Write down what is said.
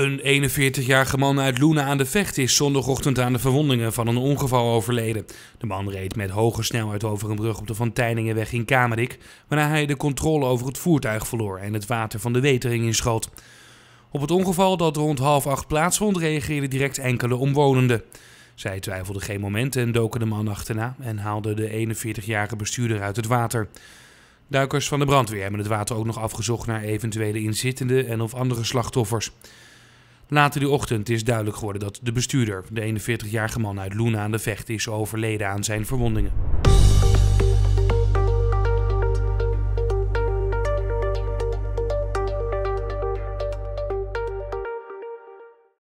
Een 41-jarige man uit Loenen aan de Vecht is zondagochtend aan de verwondingen van een ongeval overleden. De man reed met hoge snelheid over een brug op de Van Tijningenweg in Kamerik, waarna hij de controle over het voertuig verloor en het water van de Wetering inschoot. Op het ongeval dat rond 7:30 plaatsvond reageerden direct enkele omwonenden. Zij twijfelden geen moment en doken de man achterna en haalden de 41-jarige bestuurder uit het water. Duikers van de brandweer hebben het water ook nog afgezocht naar eventuele inzittenden en of andere slachtoffers. Later die ochtend is duidelijk geworden dat de bestuurder, de 41-jarige man uit Loenen aan de Vecht, is overleden aan zijn verwondingen.